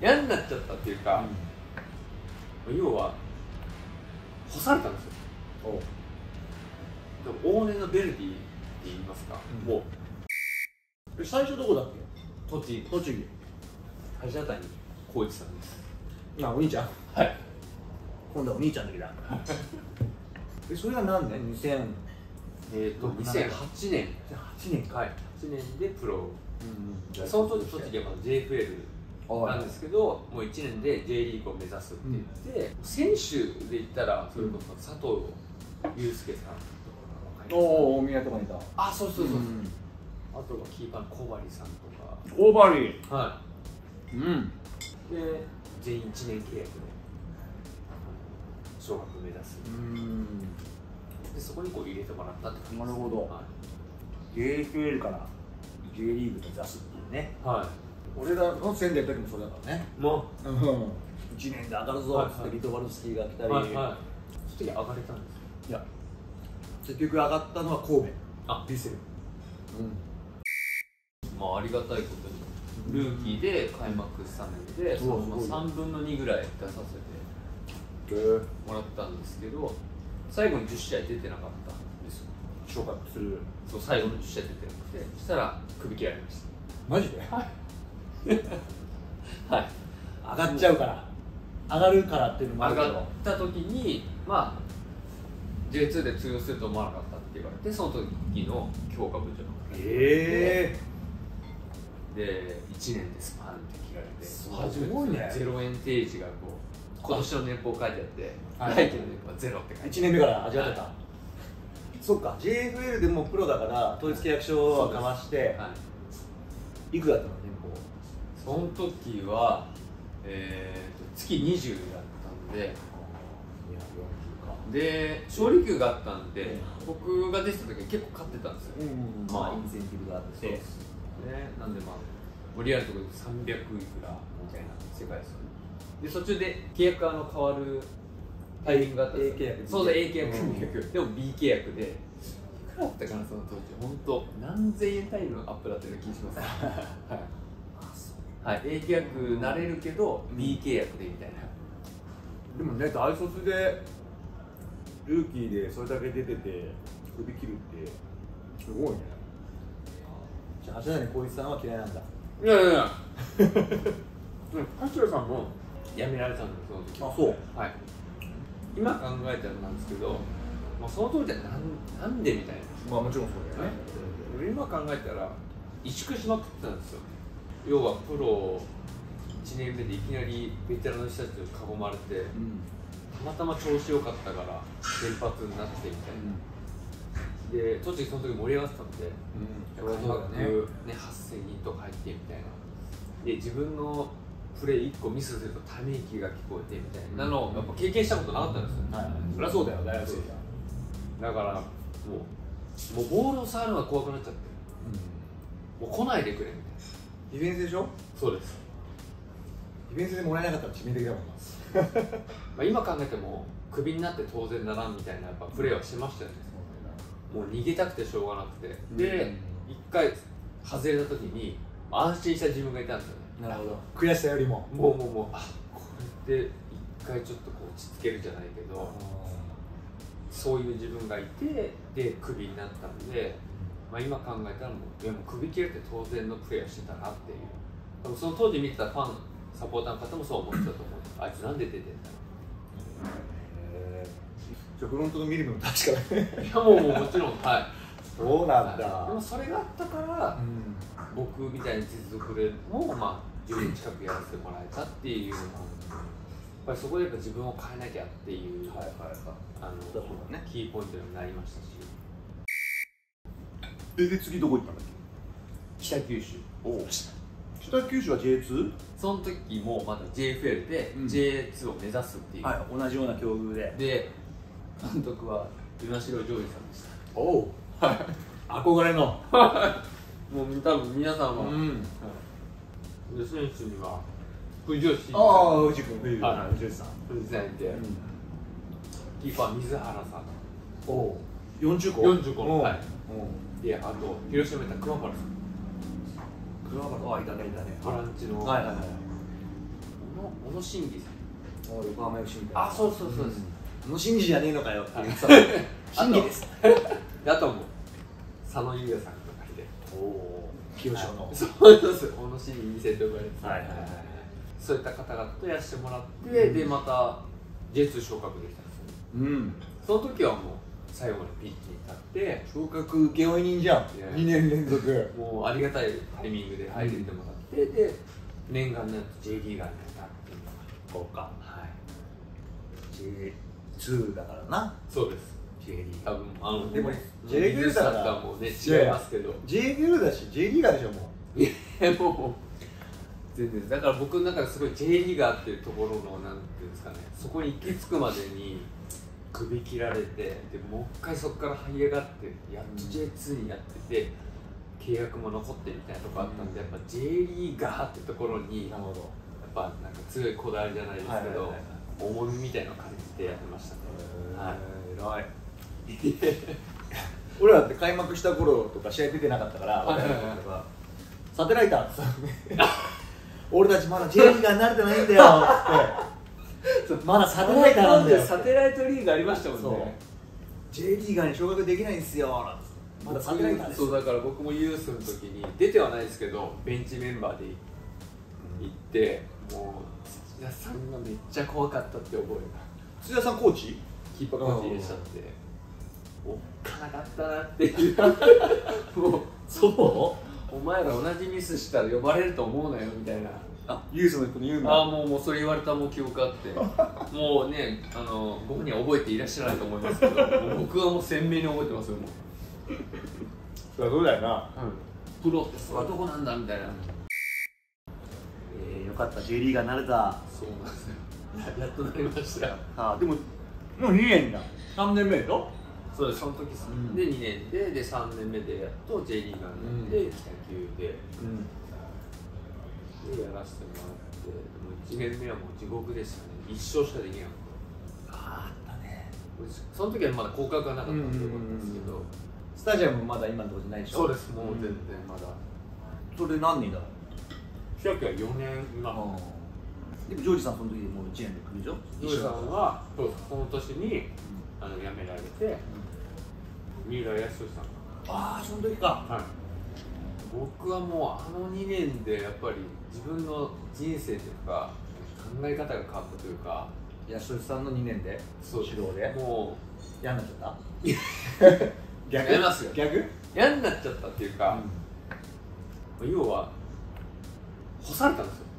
嫌になっちゃったっていうか、要は干されたんですよ。でも往年のヴェルディって言いますか、もう最初どこだっけ？ 栃木橋谷浩一さんです。 あ、お兄ちゃん。 はい。 今度はお兄ちゃんの時だ。それが何年？2008 2008年。 8年か。 はい。8年でプロ。その当時栃木はまだ JFL なんですけど、もう1年で J リーグを目指すって言って、選手で言ったらそれこそ佐藤祐介さんとか。 おお、大宮とかにいた。 あ、そう。あとはキーパーの小針さんとか。 小針。 はい。で、全員1年契約で昇格目指す。で、そこにこう入れてもらったって感じです。 なるほど。JFL から J リーグ目指すっていうね。はい。俺らの仙台の時もそうだからね。 もう 1年で上がるぞってリトバルスキーが来たり。その時上がれたんですか？ いや、結局上がったのは神戸。 あ、ヴィッセル。まあありがたいことにルーキーで開幕スタメンでその3分の2ぐらい出させてもらったんですけど、最後に10試合出てなかったんですよ。 昇格する。 そう、最後の10試合出てなくて、そしたら首切られました。 マジで？ はいはい。 上がっちゃうから上がるからっていうのもあるけど、 上がった時にまあ J2 で通用すると思わなかったって言われて、その時の強化部長で1年でスパンって切られて、 すごいね。 0円提示がこう今年の年俸書いてあって、来期の年俸はゼロって書いて 1年目から味わってた。そっか、 JFL でもプロだから統一契約書を交わして、いくらだったの年俸？ その時は月20だったんで、で勝利給があったんで、僕が出てた時は結構勝ってたんですよ。 まあインセンティブがあって、 そうですね。なんでまあリアルなところで300いくらみたいな世界ですよね。で途中で契約変わるタイミングがあったんですよ。 A 契約。 そうだ、 A 契約でも B 契約でいくらだったかな、その当時。本当何千円単位のアップだったような気がしますはい、A 契約なれるけど B 契約でみたいな。 でもね、大卒でルーキーでそれだけ出てて首切るってすごいね。じゃあ橋谷浩一さんは嫌いなんだ。 いや柏さんも辞められたんです、その時。 あ、そう。 はい。今考えたらなんですけど、まあ、その当時はなんでみたいな。 まあもちろんそうだよね。 今考えたら萎縮しまくってたんですよ。要はプロ1年目でいきなりベテランの人たちに囲まれて、たまたま調子良かったから連発になってみたいな。で栃木その時盛り上がってたので、開幕ね8000人とか入ってみたいな。で自分のプレー1個ミスするとため息が聞こえてみたいなのをやっぱ経験したことなかったんですよ。 そりゃそうだよ、大学生じゃ。 だからもうボールを触るのが怖くなっちゃって、もう来ないでくれみたいな。 ディフェンスでしょ？そうです。ディフェンスでもらえなかったら致命的だもんな。 まあ今考えてもクビになって当然ならんみたいなやっぱプレーはしましたよね。もう逃げたくてしょうがなくて、で一回外れた時に安心した自分がいたんですよね。 なるほど。悔しさよりももうあ、これで一回ちょっとこう落ち着けるじゃないけど、そういう自分がいて、でクビになったんで、まあ今考えたらもうクビ切れって当然のプレーをしてたなっていう。でもその当時見てたファンサポーターの方もそう思ってたと思う。あいつなんで出てんだろう。 じゃあフロントの見るのも確かに。 いやもうもちろん、はい。 そうなんだ。 でもそれがあったから、僕みたいに実力でもまあ10年近くやらせてもらえたっていうのも、やっぱりそこでやっぱ自分を変えなきゃっていう、キーポイントになりましたし。 で次どこ行ったんだっけ？ 北九州。 北九州は J2？ その時もまだ JFL で J2 を目指すっていう、 同じような境遇で監督は与那城譲二さんでした。 おお、憧れのもう多分皆さんは、で選手には藤吉さん、 藤吉君、藤吉さんいて、キーパー水原さん、 おお、40個の、はい。で、あと広島いた熊原さん、 いたね、 ボランチの。 小野伸二さん、 横浜 FC みたいな。 あ、そうそうそうです、 小野伸二じゃねえのかよって言ってた。伸二です。 あとも佐野優也さんとかいて、 おお、清志の。 そうそうそう、小野伸二2世と呼ばれて、そういった方々とやらせてもらって、でまた J2 昇格できたんですよ。その時はもう最後のピッチに立って昇格請負人じゃん。2年連続。 もうありがたいタイミングで入れてもらって、で念願のやつ J リーガーになったっていうのがこうか。 はい。 J2 だからな。 そうです。 J リー多分でも J リーグだからもうね違いますけど。 J リーグだし J リーガーでしょもう。 もう全然だから僕の中ですごい J リーガーっていうところのなんていうんですかね、そこに行き着くまでに首切られて、でもう一回そこから這い上がってやっと J2 にやってて、契約も残ってみたいなとこあったんで、やっぱ J リーガーってところにやっぱなんか強いこだわりじゃないですけど、重みみたいなのを感じてやってましたね。 はい、偉い。俺らって開幕した頃とか試合出てなかったからサテライターってさ俺たちまだ J リーガーになれてないんだよってまだサテライターなんだよ。 サテライトリーグありましたもんね。 J リーガーに昇格できないんですよ。まだサテライターです。 そうだから僕もユースの時に出てはないですけどベンチメンバーで行って、もう土田さんがめっちゃ怖かったって覚えが。 土田さんコーチ？ キーパーコーチいらっしゃって、おっかなかったなっていうもうそうお前ら同じミスしたら呼ばれると思うなよみたいな。 あ、ユースの人に言うんだ。 あ、もうそれ言われたもう記憶あってもうね、ご本人は覚えていらっしゃらないと思いますけど僕はもう鮮明に覚えてますよ。もうそうだよな、 プロってそれはどこなんだみたいな。 よかった、 J リーガーになれた。 そうなんですよ、やっとなりましたよ。 でももう2年だ。3年目でしょ。 そうです、その時で2年で3年目でやっと J リーガーになって北九でやらせてもらって、1年目はもう地獄でしたね。1勝しかできなかった。 あったね。 その時はまだ降格がなかったんでよかったんですけど、 スタジアムまだ今のところじゃないでしょ。 そうです、もう全然まだ。 それ何人だろう。 北九は4年今。 でもジョージさんその時もう1年で来るでしょ。 ジョージさんはこの年に辞められて、三浦康さんが。 ああ、その時か。 はい。僕はもう2年でやっぱり自分の人生というか考え方が変わったというか。 康さんの2年で指導でもう嫌になっちゃった逆やりますよ。 逆嫌になっちゃったっていうか、要は干されたんですよ。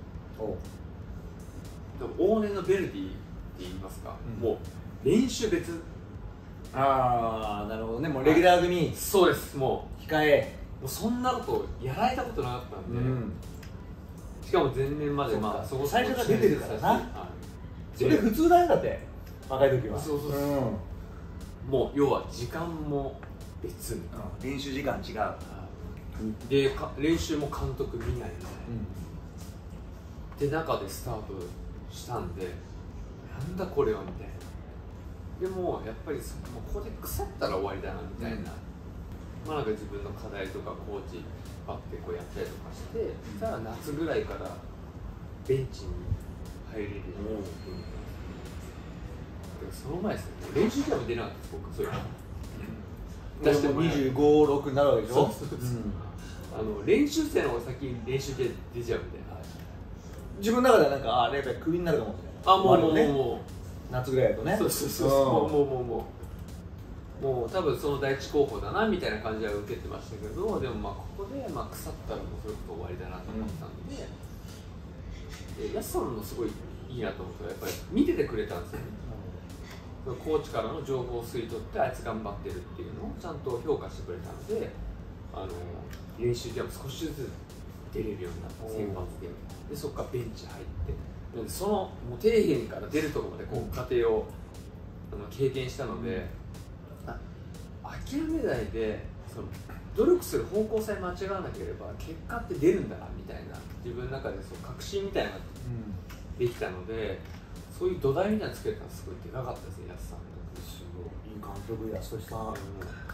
でも往年のベルディって言いますか、もう練習別。 ああ、なるほどね。もうレギュラー組。 そうです。もう控え。 もうそんなことやられたことなかったんで、しかも前年までそこ最初から出てるからな。それ普通だよ、だって若い時は。 そうそうそう。もう要は時間も別に、 練習時間違うで、練習も監督見ないで中でスタートしたんで、なんだこれはみたいな。でもやっぱりもうここで腐ったら終わりだなみたいな、なんか自分の課題とかコーチパッてこうやったりとかして、そしたら夏ぐらいからベンチに入れるようになって、その前ですね、練習試合も出なかったです、僕。そういう出しても25、6になるわけでしょ。 そう練習生の方が先に練習で出ちゃうみたいな。 自分の中ではなんか、レベルクビになるかもしれない。 もう夏ぐらいだとね。 そうもう多分その第一候補だなみたいな感じは受けてましたけど、でもここで腐ったらもうそれこそ終わりだなと思ったんで、安さんのすごいいいなと思ったらやっぱり見ててくれたんですよね。コーチからの情報を吸い取ってあいつ頑張ってるっていうのをちゃんと評価してくれたので、練習でも少しずつ出れるようになって、先発でそこからベンチ入って、そのもう底辺から出るところまでこう過程を経験したので、諦めないで努力する方向さえ間違わなければ結果って出るんだなみたいな、自分の中で確信みたいなのができたので、そういう土台みたいなのつけたのすごいでかかったですね、安さん。 すごいいい監督、安さん。